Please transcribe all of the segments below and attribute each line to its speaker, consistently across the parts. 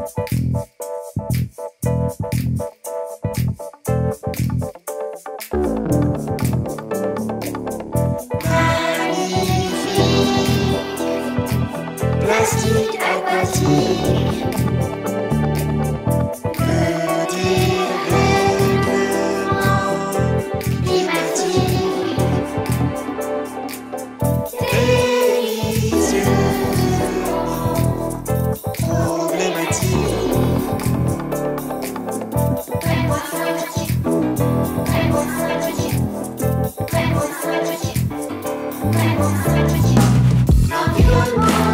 Speaker 1: Plastique aquatique. Le dérèglement climatique. Délicieusement problématique. Vraiment sympathique. Vraiment sympathique. Vraiment sympathique. Vraiment sympathique. L'environnement.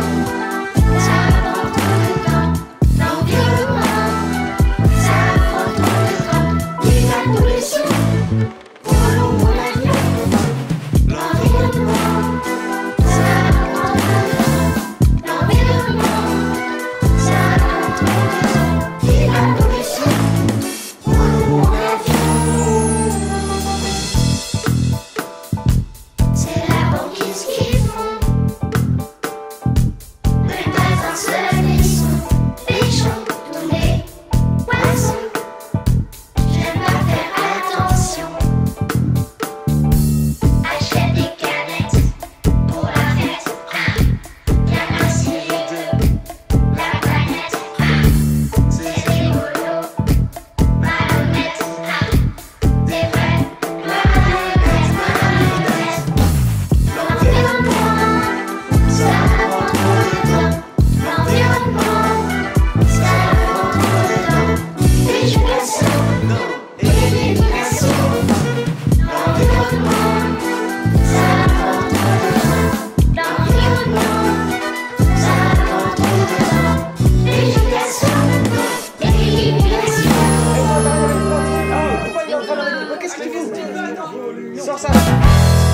Speaker 2: Qu'est-ce que tu fais? Sors ça!